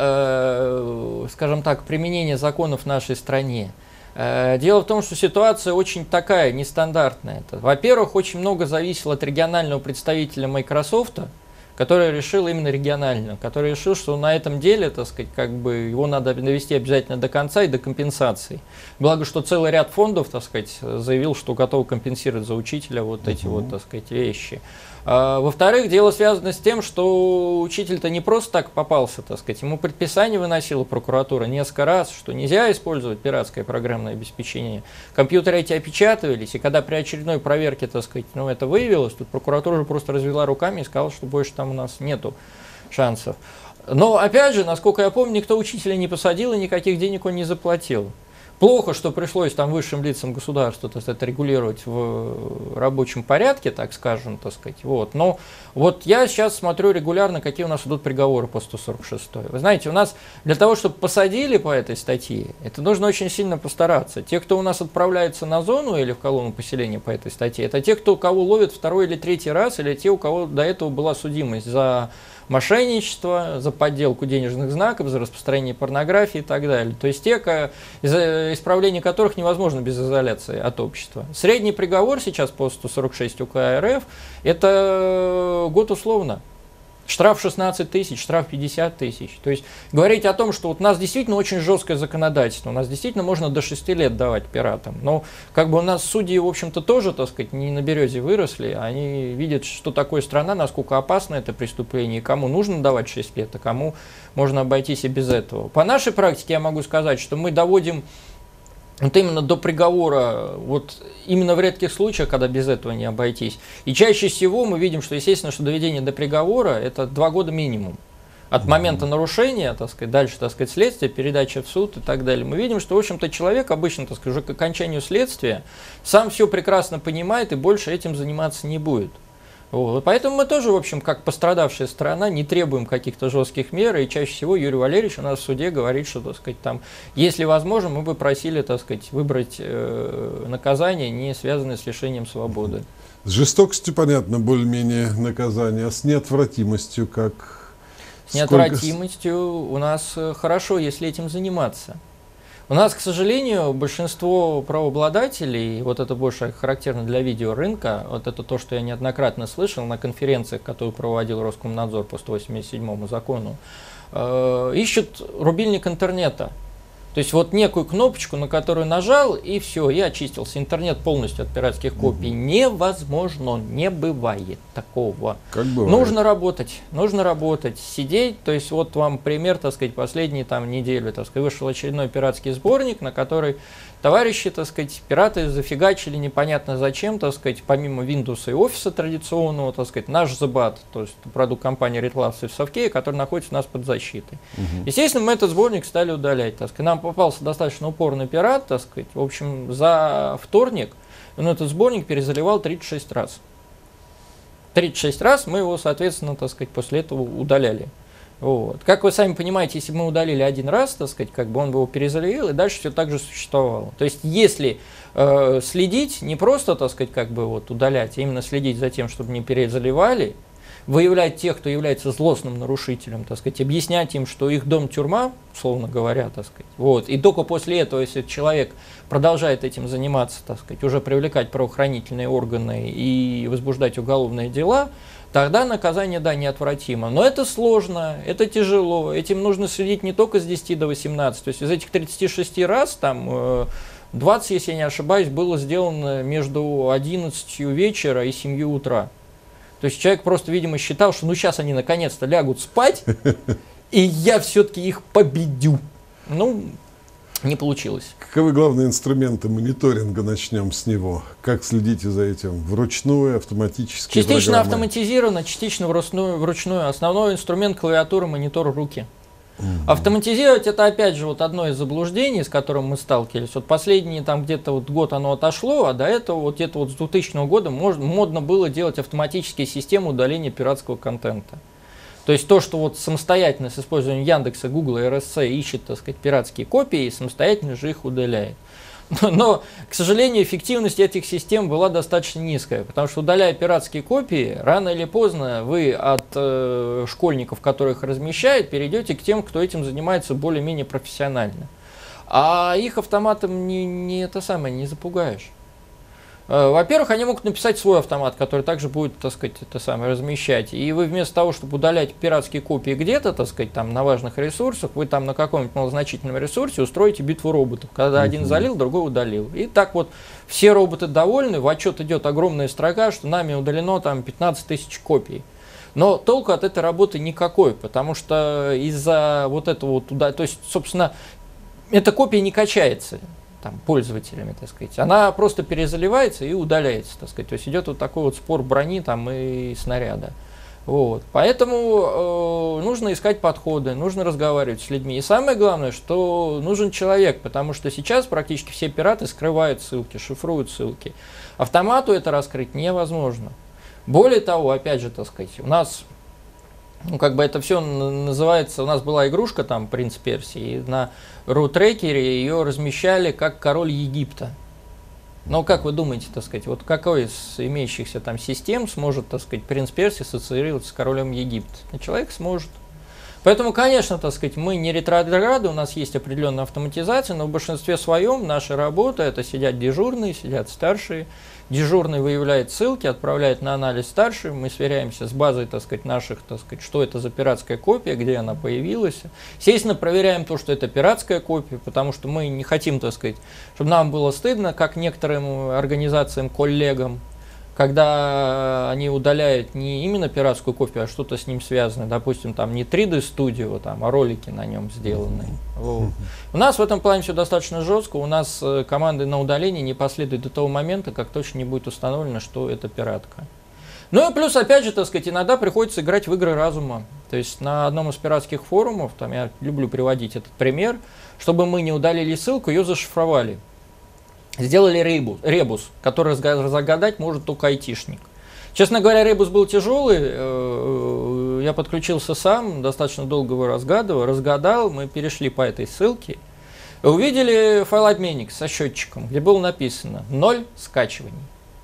э, скажем так, применения законов в нашей стране. Дело в том, что ситуация очень такая, нестандартная. Во-первых, очень много зависело от регионального представителя Microsoft, который решил именно регионально, который решил, что на этом деле, так сказать, как бы его надо довести обязательно до конца и до компенсации. Благо, что целый ряд фондов, так сказать, заявил, что готов компенсировать за учителя вот эти uh-huh. вот, так сказать, вещи. А, во-вторых, дело связано с тем, что учитель-то не просто так попался, так сказать, ему предписание выносила прокуратура несколько раз, что нельзя использовать пиратское программное обеспечение. Компьютеры эти опечатывались, и когда при очередной проверке, так сказать, ну, это выявилось, тут прокуратура уже просто развела руками и сказала, что больше там у нас нету шансов. Но, опять же, насколько я помню, никто учителя не посадил и никаких денег он не заплатил. Плохо, что пришлось там высшим лицам государства это регулировать в рабочем порядке, так скажем, так сказать. Вот. Но вот я сейчас смотрю регулярно, какие у нас идут приговоры по сто сорок шестой. Вы знаете, у нас для того, чтобы посадили по этой статье, это нужно очень сильно постараться. Те, кто у нас отправляется на зону или в колонну поселения по этой статье, это те, кто кого ловит второй или третий раз, или те, у кого до этого была судимость за мошенничество, за подделку денежных знаков, за распространение порнографии и так далее. То есть те, исправление которых невозможно без изоляции от общества. Средний приговор сейчас по сто сорок шесть УК РФ – это год условно. Штраф шестнадцать тысяч, штраф пятьдесят тысяч. То есть говорить о том, что вот у нас действительно очень жесткое законодательство, у нас действительно можно до шести лет давать пиратам. Но как бы у нас судьи, в общем-то, тоже, так сказать, не на березе выросли, они видят, что такое страна, насколько опасно это преступление, и кому нужно давать шесть лет, а кому можно обойтись и без этого. По нашей практике я могу сказать, что мы доводим вот именно до приговора, вот именно в редких случаях, когда без этого не обойтись. И чаще всего мы видим, что, естественно, что доведение до приговора – это два года минимум. От mm-hmm. момента нарушения, так сказать, дальше, так сказать, следствие, передача в суд и так далее. Мы видим, что, в общем-то, человек обычно, так сказать, уже к окончанию следствия сам все прекрасно понимает и больше этим заниматься не будет. Вот. Поэтому мы тоже, в общем, как пострадавшая сторона, не требуем каких-то жестких мер, и чаще всего Юрий Валерьевич у нас в суде говорит, что, так сказать, там, если возможно, мы бы просили, так сказать, выбрать э, наказание, не связанное с лишением свободы. С жестокостью, понятно, более-менее наказание, а с неотвратимостью как? С неотвратимостью у нас хорошо, если этим заниматься. У нас, к сожалению, большинство правообладателей, вот это больше характерно для видеорынка, вот это то, что я неоднократно слышал на конференциях, которые проводил Роскомнадзор по сто восемьдесят седьмому закону, э, ищут рубильник интернета. То есть вот некую кнопочку, на которую нажал, и все, и очистился. Интернет полностью от пиратских копий. Mm-hmm. Невозможно, не бывает такого. Как бывает? Нужно работать, нужно работать, сидеть. То есть вот вам пример, так сказать, последние там недели, так сказать, вышел очередной пиратский сборник, на который товарищи, так сказать, пираты зафигачили непонятно зачем, так сказать, помимо Windows и Office традиционного, так сказать, наш Зебат, то есть продукт компании RedLabs в Совке, который находится у нас под защитой. Uh-huh. Естественно, мы этот сборник стали удалять, так сказать. Нам попался достаточно упорный пират, так сказать. В общем, за вторник он этот сборник перезаливал тридцать шесть раз. тридцать шесть раз мы его, соответственно, так сказать, после этого удаляли. Вот. Как вы сами понимаете, если бы мы удалили один раз, так сказать, как бы он бы его перезаливал, и дальше все так же существовало. То есть, если э, следить, не просто, так сказать, как бы вот удалять, а именно следить за тем, чтобы не перезаливали, выявлять тех, кто является злостным нарушителем, так сказать, объяснять им, что их дом тюрьма, условно говоря, так сказать, вот, и только после этого, если человек продолжает этим заниматься, так сказать, уже привлекать правоохранительные органы и возбуждать уголовные дела, тогда наказание, да, неотвратимо. Но это сложно, это тяжело, этим нужно следить не только с десяти до восемнадцати, то есть из этих тридцати шести раз, там, двадцать, если я не ошибаюсь, было сделано между одиннадцатью вечера и семью утра. То есть человек просто, видимо, считал, что ну сейчас они наконец-то лягут спать, и я все-таки их победю. Ну, не получилось. Каковы главные инструменты мониторинга? Начнем с него. Как следите за этим? Вручную, автоматически? Частично программы? Автоматизировано, частично вручную, вручную. Основной инструмент клавиатуры, монитор, руки. Угу. Автоматизировать — это опять же вот одно из заблуждений, с которым мы сталкивались. Вот последние там где-то вот год оно отошло, а до этого вот где-то вот с двухтысячного года можно, модно было делать автоматические системы удаления пиратского контента. То есть то, что вот самостоятельно с использованием Яндекса, Гугла и эр эс си ищет, так сказать, пиратские копии и самостоятельно же их удаляет. Но, но, к сожалению, эффективность этих систем была достаточно низкая, потому что, удаляя пиратские копии, рано или поздно вы от э, школьников, которые их размещают, перейдете к тем, кто этим занимается более-менее профессионально. А их автоматом не, не это самое, не запугаешь. Во-первых, они могут написать свой автомат, который также будет, так сказать, это самое размещать. И вы вместо того, чтобы удалять пиратские копии где-то, так сказать, там на важных ресурсах, вы там на каком-нибудь малозначительном ресурсе устроите битву роботов, когда uh-huh. один залил, другой удалил. И так вот все роботы довольны, в отчет идет огромная строка, что нами удалено там пятнадцать тысяч копий. Но толку от этой работы никакой, потому что из-за вот этого вот, то есть, собственно, эта копия не качается там, пользователями, так сказать. Она просто перезаливается и удаляется, так сказать. То есть идет вот такой вот спор брони там, и снаряда. Вот. Поэтому э, нужно искать подходы, нужно разговаривать с людьми. И самое главное, что нужен человек, потому что сейчас практически все пираты скрывают ссылки, шифруют ссылки. Автомату это раскрыть невозможно. Более того, опять же, так сказать, у нас, ну, как бы это все называется, у нас была игрушка, там, «Принц Персии», и на рутрекере ее размещали как король Египта. Но как вы думаете, так сказать, вот какой из имеющихся там систем сможет, так сказать, «Принц Персии» ассоциироваться с королем Египта? Человек сможет. Поэтому, конечно, так сказать, мы не ретрограды, у нас есть определенная автоматизация, но в большинстве своем наша работа — это сидят дежурные, сидят старшие. Дежурный выявляет ссылки, отправляет на анализ старший, мы сверяемся с базой, так сказать, наших, так сказать, что это за пиратская копия, где она появилась. Естественно, проверяем то, что это пиратская копия, потому что мы не хотим, так сказать, чтобы нам было стыдно, как некоторым организациям, коллегам, когда они удаляют не именно пиратскую копию, а что-то с ним связанное, допустим, там не три дэ студио, там, а ролики на нем сделанные. Вот. У нас в этом плане все достаточно жестко, у нас команды на удаление не последуют до того момента, как точно не будет установлено, что это пиратка. Ну и плюс, опять же, так сказать, иногда приходится играть в игры разума. То есть на одном из пиратских форумов, там я люблю приводить этот пример, чтобы мы не удалили ссылку, ее зашифровали. Сделали ребус, ребус, который разгадать может только айтишник. Честно говоря, ребус был тяжелый, я подключился сам, достаточно долго его разгадывал, разгадал, мы перешли по этой ссылке, увидели файлообменник со счетчиком, где было написано «ноль скачиваний».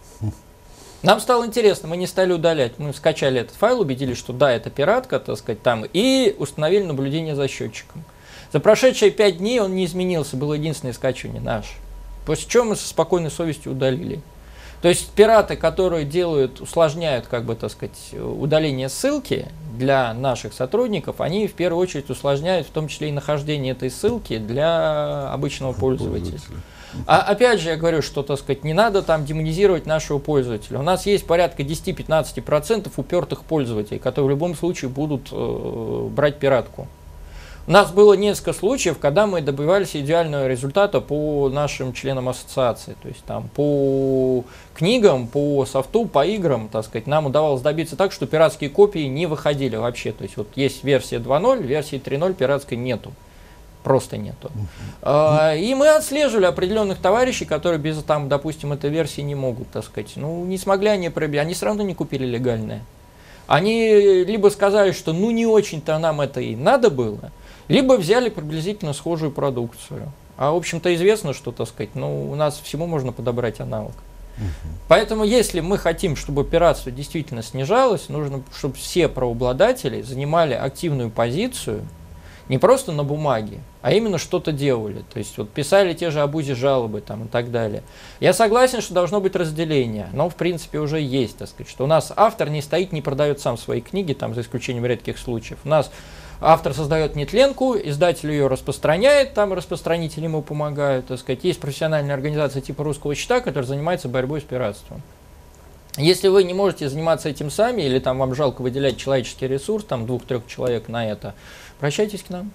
Нам стало интересно, мы не стали удалять, мы скачали этот файл, убедились, что да, это пиратка, так сказать, там, и установили наблюдение за счетчиком. За прошедшие пять дней он не изменился, было единственное скачивание наше. После чего мы со спокойной совестью удалили. То есть пираты, которые делают, усложняют, как бы, так сказать, удаление ссылки для наших сотрудников, они в первую очередь усложняют в том числе и нахождение этой ссылки для обычного пользователя. А опять же, я говорю, что, так сказать, не надо там демонизировать нашего пользователя. У нас есть порядка десять-пятнадцать процентов упертых пользователей, которые в любом случае будут э, брать пиратку. У нас было несколько случаев, когда мы добивались идеального результата по нашим членам ассоциации. То есть там по книгам, по софту, по играм, так сказать, нам удавалось добиться так, что пиратские копии не выходили вообще. То есть вот есть версия два ноль, версии три ноль пиратской нету. Просто нету. Uh-huh. И мы отслеживали определенных товарищей, которые без, там, допустим, этой версии не могут, так сказать. Ну, не смогли они пробить, они все равно не купили легальное. Они либо сказали, что ну не очень-то нам это и надо было, либо взяли приблизительно схожую продукцию. А в общем-то известно, что, так сказать, ну, у нас всему можно подобрать аналог. Uh-huh. Поэтому если мы хотим, чтобы пиратство действительно снижалось, нужно, чтобы все правообладатели занимали активную позицию, не просто на бумаге, а именно что-то делали. То есть вот писали те же об УЗИ жалобы там, и так далее. Я согласен, что должно быть разделение, но в принципе уже есть, так сказать, что у нас автор не стоит, не продает сам свои книги, там, за исключением редких случаев. У нас автор создает нетленку, издатель ее распространяет, там распространители ему помогают. Так сказать. Есть профессиональная организация типа Русского Щита, которая занимается борьбой с пиратством. Если вы не можете заниматься этим сами, или там вам жалко выделять человеческий ресурс, там двух-трех человек на это, обращайтесь к нам.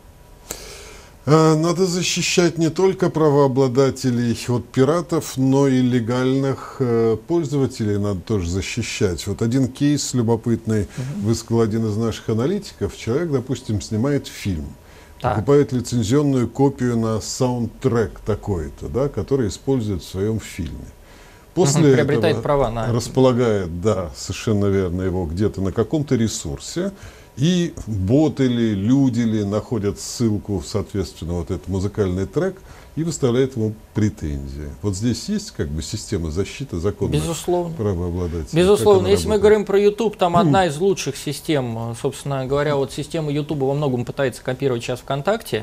Надо защищать не только правообладателей от пиратов, но и легальных э, пользователей надо тоже защищать. Вот один кейс любопытный uh-huh. высказал один из наших аналитиков. Человек, допустим, снимает фильм. Так. покупает лицензионную копию на саундтрек такой-то, да, который использует в своем фильме. После приобретает этого права на... располагает, да, совершенно верно, его где-то на каком-то ресурсе, и бот или люди ли находят ссылку, соответственно, вот этот музыкальный трек и выставляют ему претензии. Вот здесь есть как бы система защиты законных Безусловно. правообладателей? Безусловно. Если мы работает? говорим про YouTube, там одна из лучших систем, собственно говоря, вот система YouTube во многом пытается копировать сейчас ВКонтакте.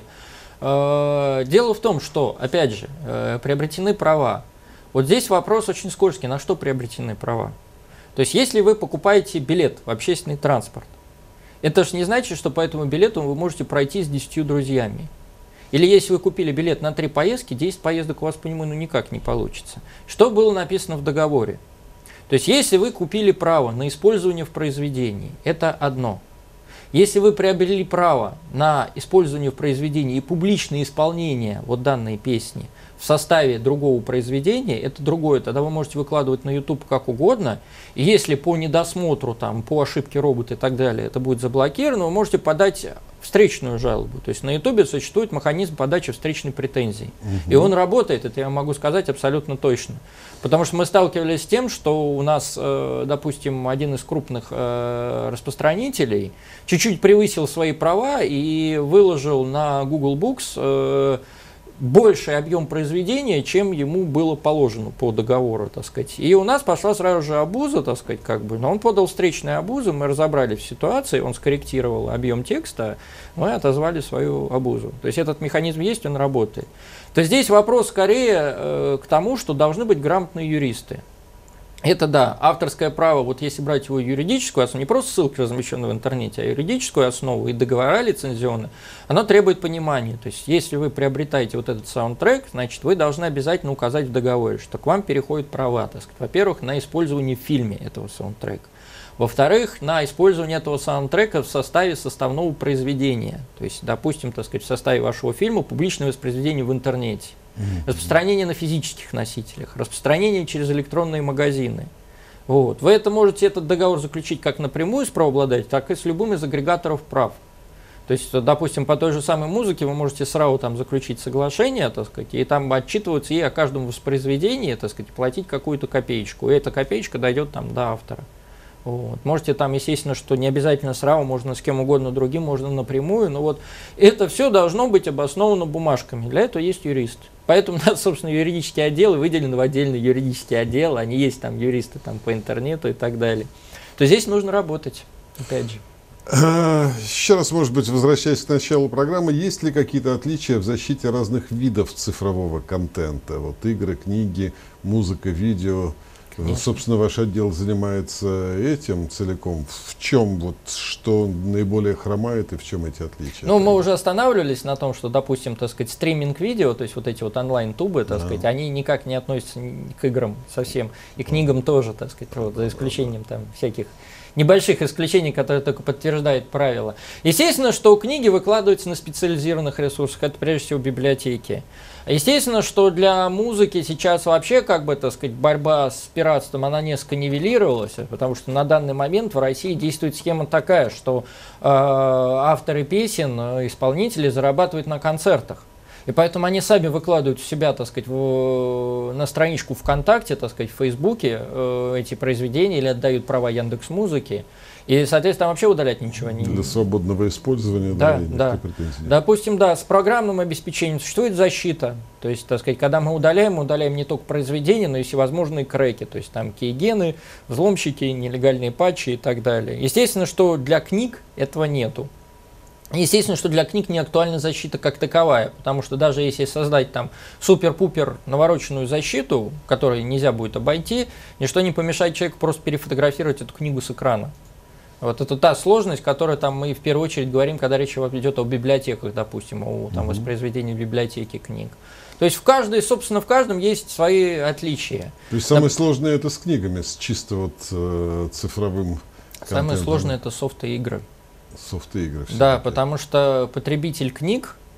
Дело в том, что, опять же, приобретены права. Вот здесь вопрос очень скользкий, на что приобретены права. То есть, если вы покупаете билет в общественный транспорт, это же не значит, что по этому билету вы можете пройти с десятью друзьями. Или если вы купили билет на три поездки, десять поездок у вас по нему ну, никак не получится. Что было написано в договоре? То есть, если вы купили право на использование в произведении, это одно. Если вы приобрели право на использование в произведении и публичное исполнение вот данной песни в составе другого произведения, это другое. Тогда вы можете выкладывать на YouTube как угодно. И если по недосмотру, там, по ошибке робота и так далее это будет заблокировано, вы можете подать встречную жалобу. То есть на YouTube существует механизм подачи встречной претензии. Угу. И он работает, это я могу сказать абсолютно точно. Потому что мы сталкивались с тем, что у нас, допустим, один из крупных распространителей чуть-чуть превысил свои права и выложил на Google Books больший объем произведения, чем ему было положено по договору, так сказать. И у нас пошла сразу же обуза, так сказать, как бы, но он подал встречную обузу, мы разобрались в ситуации, он скорректировал объем текста, мы отозвали свою обузу. То есть этот механизм есть, он работает. То здесь вопрос скорее э, к тому, что должны быть грамотные юристы. Это да, авторское право, вот если брать его юридическую основу, не просто ссылки, размещенные в интернете, а юридическую основу и договора лицензионные, оно требует понимания. То есть, если вы приобретаете вот этот саундтрек, значит, вы должны обязательно указать в договоре, что к вам переходят права, так сказать, во-первых, на использование в фильме этого саундтрека. Во-вторых, на использование этого саундтрека в составе составного произведения. То есть, допустим, так сказать, в составе вашего фильма публичное воспроизведение в интернете. Распространение на физических носителях, распространение через электронные магазины. Вот. Вы это можете этот договор заключить как напрямую с правообладателем, так и с любым из агрегаторов прав. То есть, допустим, по той же самой музыке вы можете сразу там заключить соглашение, так сказать, и там отчитываться и о каждом воспроизведении, так сказать, платить какую-то копеечку. И эта копеечка дойдет там до автора. Вот. Можете там, естественно, что не обязательно сразу, можно с кем угодно другим, можно напрямую, но вот это все должно быть обосновано бумажками. Для этого есть юрист. Поэтому у нас, собственно, юридический отдел выделен в отдельный юридический отдел, они есть там юристы там, по интернету и так далее. То здесь нужно работать, опять же. Еще раз, может быть, возвращаясь к началу программы, есть ли какие-то отличия в защите разных видов цифрового контента? Вот игры, книги, музыка, видео. Конечно. Собственно, ваш отдел занимается этим целиком. В чем вот что наиболее хромает и в чем эти отличия? Ну, мы уже останавливались на том, что, допустим, так сказать, стриминг-видео, то есть вот эти вот онлайн-тубы, так да. сказать, они никак не относятся к играм совсем, и к книгам тоже, так сказать, вот, за исключением там всяких небольших исключений, которые только подтверждают правила. Естественно, что книги выкладываются на специализированных ресурсах, это прежде всего библиотеки. Естественно, что для музыки сейчас вообще, как бы, так сказать, борьба с пиратством, она несколько нивелировалась, потому что на данный момент в России действует схема такая, что э, авторы песен, исполнители зарабатывают на концертах. И поэтому они сами выкладывают у себя, так сказать, в, на страничку ВКонтакте, так сказать, в Фейсбуке э, эти произведения или отдают права Яндекс.Музыке. И, соответственно, вообще удалять ничего не... Для свободного использования, да, да, да. Допустим, да, с программным обеспечением существует защита. То есть, так сказать, когда мы удаляем, мы удаляем не только произведения, но и всевозможные крэки. То есть, там кейгены, взломщики, нелегальные патчи и так далее. Естественно, что для книг этого нету. Естественно, что для книг не актуальна защита как таковая, потому что даже если создать там супер-пупер навороченную защиту, которую нельзя будет обойти, ничто не помешает человеку просто перефотографировать эту книгу с экрана. Вот это та сложность, которую там мы в первую очередь говорим, когда речь идет о библиотеках, допустим, о там, воспроизведении в библиотеке книг. То есть в каждой, собственно, в каждом есть свои отличия. То есть самое Доп... сложное это с книгами, с чисто вот э, цифровым контентом. Самое сложное это софт и игры. Софт-игры. Да, потому что потребитель книг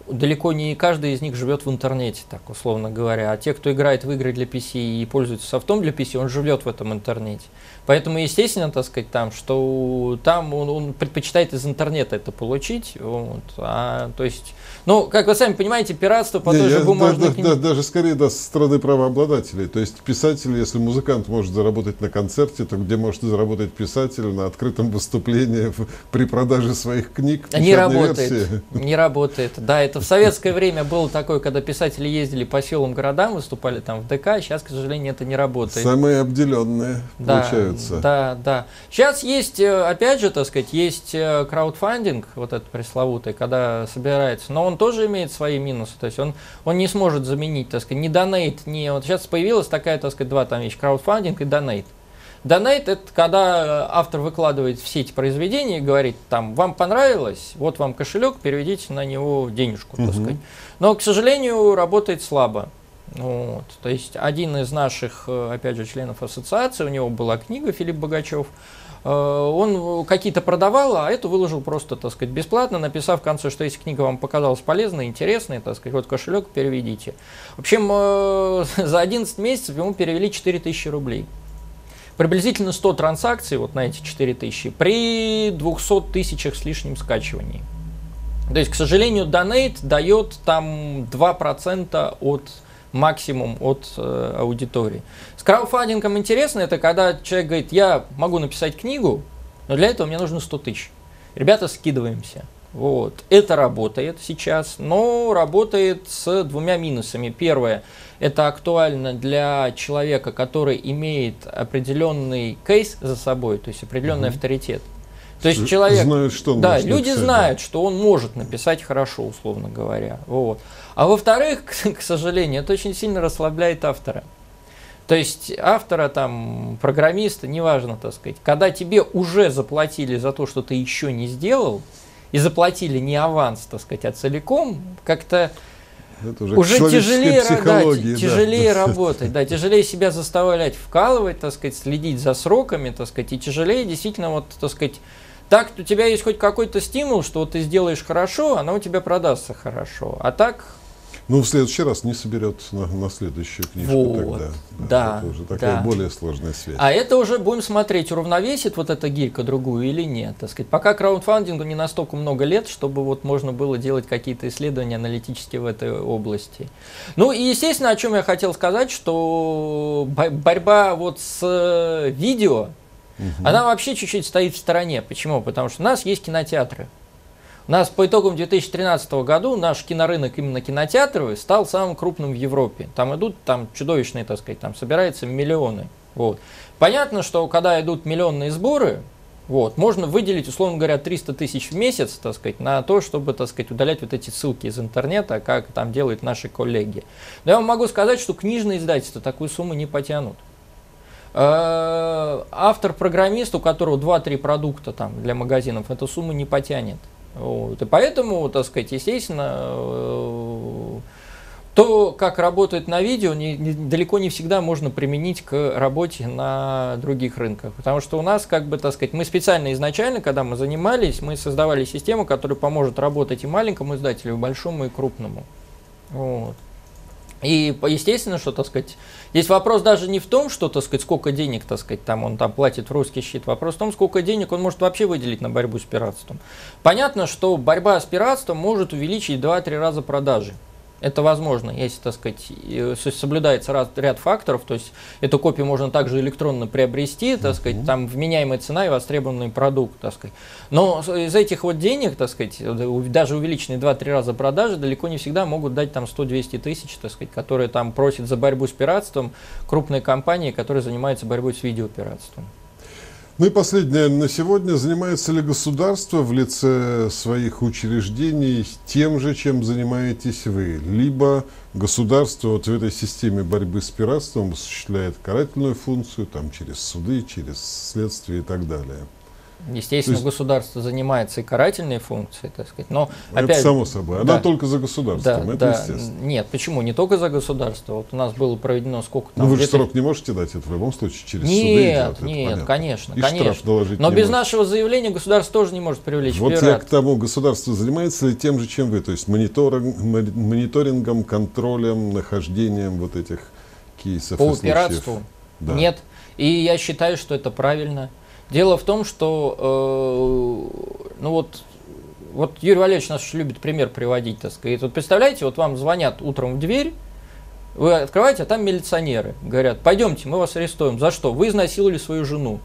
далеко не каждый из них живет в интернете, так условно говоря. А те, кто играет в игры для пи си и пользуется софтом для пи си, он живет в этом интернете. Поэтому, естественно, так сказать, там, что там он, он предпочитает из интернета это получить. Вот, а, то есть, ну, как вы сами понимаете, пиратство по Не, той же я, бумажной да, книге. да, даже скорее да, со стороны правообладателей. То есть писатель, если музыкант может заработать на концерте, то где может заработать писатель на открытом выступлении в, при продаже своих книг? Не работает. Не работает. Да, это в советское время было такое, когда писатели ездили по селам, городам, выступали там в ДК. Сейчас, к сожалению, это не работает. Самые обделенные Да, получаются. Да, да. Сейчас есть, опять же, так сказать, есть краудфандинг, вот этот пресловутый, когда собирается, но он тоже имеет свои минусы. То есть он, он не сможет заменить, так сказать, ни донейт, ни... Вот сейчас появилась такая, так сказать, два там вещи, краудфандинг и донейт. Донейт — это когда автор выкладывает все эти произведения и говорит, там, вам понравилось, вот вам кошелек, переведите на него денежку, так сказать. Но, к сожалению, работает слабо. Вот. То есть один из наших, опять же, членов ассоциации, у него была книга, Филипп Богачев, он какие-то продавал, а эту выложил просто, так сказать, бесплатно, написав в конце, что если книга вам показалась полезной, интересной, так сказать, вот кошелек, переведите. В общем, за одиннадцать месяцев ему перевели четыре тысячи рублей. Приблизительно сто транзакций вот на эти четыре тысячи при двухстах тысячах с лишним скачиваний. То есть, к сожалению, донейт дает там два процента от максимум от э, аудитории. С краудфандингом интересно, это когда человек говорит, я могу написать книгу, но для этого мне нужно сто тысяч. Ребята, скидываемся. Вот. Это работает сейчас, но работает с двумя минусами. Первое, это актуально для человека, который имеет определенный кейс за собой, то есть определенный угу. авторитет. То есть человек, знают, что он да, может люди написать, знают, да. что он может написать хорошо, условно говоря. Вот. А во-вторых, к, к сожалению, это очень сильно расслабляет автора. То есть автора, там, программиста, неважно, так сказать, когда тебе уже заплатили за то, что ты еще не сделал, и заплатили не аванс, так сказать, а целиком, как-то уже, уже тяжелее, да, тяжелее да. работать, да, тяжелее себя заставлять вкалывать, так сказать, следить за сроками, так сказать, и тяжелее действительно, вот, так сказать, так у тебя есть хоть какой-то стимул, что вот ты сделаешь хорошо, оно у тебя продастся хорошо, а так... Ну, в следующий раз не соберет на, на следующую книжку вот, тогда. Да, да, это уже такая да. более сложная связь. А это уже будем смотреть, уравновесит вот эта гирька другую или нет. Так сказать. Пока краудфандингу не настолько много лет, чтобы вот можно было делать какие-то исследования аналитические в этой области. Ну и, естественно, о чем я хотел сказать, что борьба вот с видео, угу. она вообще чуть-чуть стоит в стороне. Почему? Потому что у нас есть кинотеатры. У нас по итогам две тысячи тринадцатого года наш кинорынок, именно кинотеатровый, стал самым крупным в Европе. Там идут там чудовищные, так сказать, там собираются миллионы. Вот. Понятно, что когда идут миллионные сборы, вот, можно выделить, условно говоря, триста тысяч в месяц, так сказать, на то, чтобы, так сказать, удалять вот эти ссылки из интернета, как там делают наши коллеги. Но я вам могу сказать, что книжные издательства такую сумму не потянут. Автор-программист, у которого два-три продукта там для магазинов, эту сумму не потянет. Вот. И поэтому, так сказать, естественно, то, как работает на видео, не, не, далеко не всегда можно применить к работе на других рынках. Потому что у нас, как бы, так сказать, мы специально изначально, когда мы занимались, мы создавали систему, которая поможет работать и маленькому издателю, и большому, и крупному. Вот. И естественно, что, так сказать, здесь вопрос даже не в том, что, так сказать, сколько денег, так сказать, там он там платит в русский щит. Вопрос в том, сколько денег он может вообще выделить на борьбу с пиратством. Понятно, что борьба с пиратством может увеличить два-три раза продажи. Это возможно, если, так сказать, соблюдается ряд факторов, то есть эту копию можно также электронно приобрести, так сказать, там вменяемая цена и востребованный продукт, так сказать. Но из этих вот денег, так сказать, даже увеличенные два-три раза продажи далеко не всегда могут дать там сто-двести тысяч, так сказать, которые там просят за борьбу с пиратством крупные компании, которые занимаются борьбой с видеопиратством. Ну и последнее на сегодня. Занимается ли государство в лице своих учреждений тем же, чем занимаетесь вы? Либо государство вот в этой системе борьбы с пиратством осуществляет карательную функцию, там, через суды, через следствие и так далее? Естественно, есть... государство занимается и карательной функцией, так сказать. Но, это опять... само собой. Она да. только за государством, да, это да. естественно. Нет, почему? Не только за государство. Вот у нас было проведено сколько там... Ну вы же где-то... срок не можете дать, это в любом случае через нет, суды идет. Нет, нет, конечно, И конечно. штраф доложить Но не без может. нашего заявления государство тоже не может привлечь Вот пират. я к тому, государство занимается ли тем же, чем вы, то есть мониторинг, мониторингом, контролем, нахождением вот этих кейсов По и пиратству? Да. Нет. И я считаю, что это правильно. Дело в том, что э, ну вот, вот Юрий Валерьевич нас очень любит пример приводить, так сказать. Вот представляете, вот вам звонят утром в дверь, вы открываете, а там милиционеры. Говорят, пойдемте, мы вас арестуем. За что? Вы изнасиловали свою жену.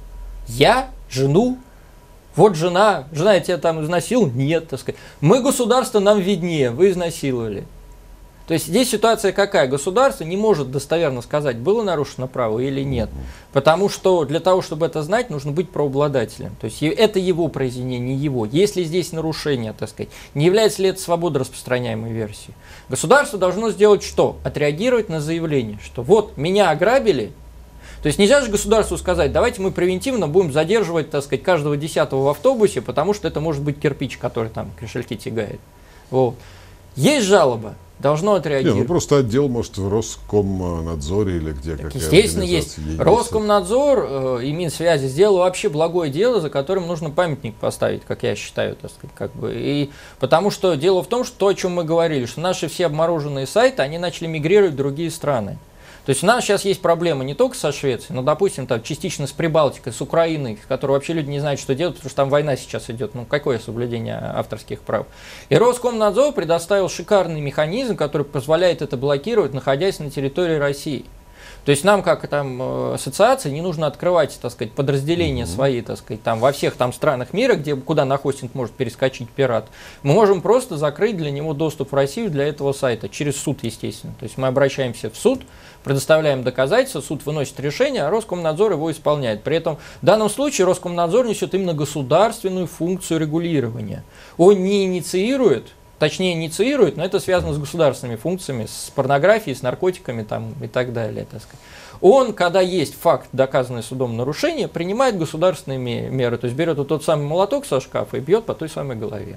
Я? Жену? Вот жена, жена, я тебя там изнасиловал? Нет, так сказать. Мы государство, нам виднее, вы изнасиловали. То есть здесь ситуация какая? Государство не может достоверно сказать, было нарушено право или нет. Потому что для того, чтобы это знать, нужно быть правообладателем. То есть это его произведение, не его. Если здесь нарушение, так сказать, не является ли это свободно распространяемой версией? Государство должно сделать что? Отреагировать на заявление, что вот меня ограбили. То есть нельзя же государству сказать, давайте мы превентивно будем задерживать, так сказать, каждого десятого в автобусе, потому что это может быть кирпич, который там кошельки тягает. Вот. Есть жалоба. Должно отреагировать. Не, ну просто отдел, может, в Роскомнадзоре или где так, какая естественно, есть. есть. Роскомнадзор э, и Минсвязи сделал вообще благое дело, за которым нужно памятник поставить, как я считаю, так сказать, как бы. И потому что дело в том, что то, о чем мы говорили, что наши все обмороженные сайты, они начали мигрировать в другие страны. То есть у нас сейчас есть проблема не только со Швецией, но, допустим, там, частично с Прибалтикой, с Украиной, с которой вообще люди не знают, что делать, потому что там война сейчас идет. Ну, какое соблюдение авторских прав? И Роскомнадзор предоставил шикарный механизм, который позволяет это блокировать, находясь на территории России. То есть нам, как там ассоциации, не нужно открывать, так сказать, подразделения mm-hmm. свои, так сказать, там во всех там странах мира, где, куда на хостинг может перескочить пират. Мы можем просто закрыть для него доступ в Россию для этого сайта, через суд, естественно. То есть мы обращаемся в суд, предоставляем доказательства, суд выносит решение, а Роскомнадзор его исполняет. При этом в данном случае Роскомнадзор несет именно государственную функцию регулирования. Он не инициирует, точнее инициирует, но это связано с государственными функциями, с порнографией, с наркотиками там, и так далее. Так сказать. Он, когда есть факт, доказанный судом нарушения, принимает государственные меры, то есть берет вот тот самый молоток со шкафа и бьет по той самой голове.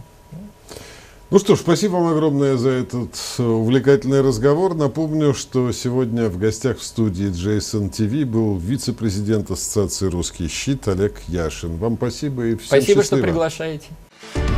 Ну что ж, спасибо вам огромное за этот увлекательный разговор. Напомню, что сегодня в гостях в студии Джейсон ти ви был вице-президент Ассоциации «Русский щит» Олег Яшин. Вам спасибо и всем Спасибо, счастливо. что приглашаете.